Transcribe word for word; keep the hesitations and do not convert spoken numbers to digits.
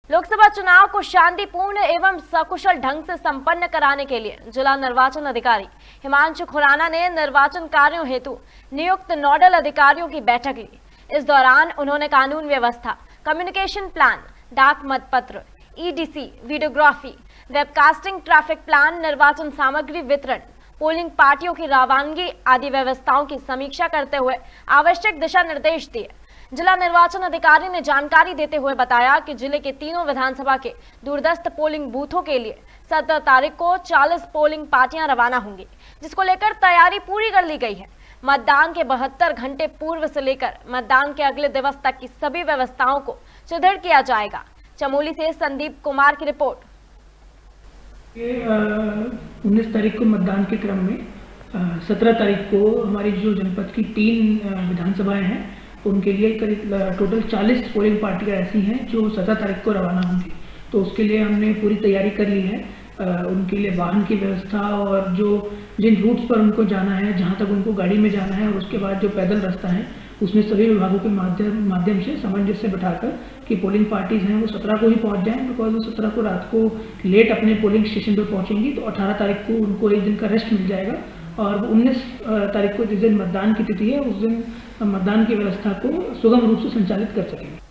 लोकसभा चुनाव को शांतिपूर्ण एवं सकुशल ढंग से संपन्न कराने के लिए जिला निर्वाचन अधिकारी हिमांशु खुराना ने निर्वाचन कार्यों हेतु नियुक्त नोडल अधिकारियों की बैठक ली। इस दौरान उन्होंने कानून व्यवस्था, कम्युनिकेशन प्लान, डाक मतपत्र, EDC, videography, webcasting, traffic plan, निर्वाचन सामग्री वितरण, पोलिंग पार्टियों की रवानगी आदि व्यवस्थाओं की समीक्षा करते हुए आवश्यक दिशा निर्देश दिए। जिला निर्वाचन अधिकारी ने जानकारी देते हुए बताया कि जिले के तीनों विधानसभा के दूरदर्श पोलिंग बूथों के लिए सत्रह तारीख को चालीस पोलिंग पार्टियां रवाना होंगी, जिसको लेकर तैयारी पूरी कर ली गई है। मतदान के बहत्तर घंटे पूर्व से लेकर मतदान के अगले दिवस तक की सभी व्यवस्थाओं को सुदृढ़ किया जाएगा। चमोली से संदीप कुमार की रिपोर्ट। उन्नीस तारीख को मतदान के क्रम में सत्रह तारीख को हमारी जो जनपद की तीन विधानसभाएं हैं उनके लिए करीब टोटल चालीस पोलिंग पार्टियां ऐसी हैं जो सत्रह तारीख को रवाना होंगी। तो उसके लिए हमने पूरी तैयारी कर ली है। उनके लिए वाहन की व्यवस्था और जो जिन रूट्स पर उनको जाना है, जहां तक उनको गाड़ी में जाना है, और उसके बाद जो पैदल रास्ता है उसमें सभी विभागों के माध्यम माध्यम से सामंजस्य बैठाकर कि पोलिंग पार्टीज हैं वो सत्रह को ही पहुंच जाएं, बिकॉज वो सत्रह को रात को लेट अपने पोलिंग स्टेशन पर पहुंचेंगी तो अठारह तारीख को उनको एक दिन का रेस्ट मिल जाएगा। और उन्नीस तारीख को जिस दिन मतदान की तिथि है उस दिन मतदान की व्यवस्था को सुगम रूप से संचालित कर सकेंगे।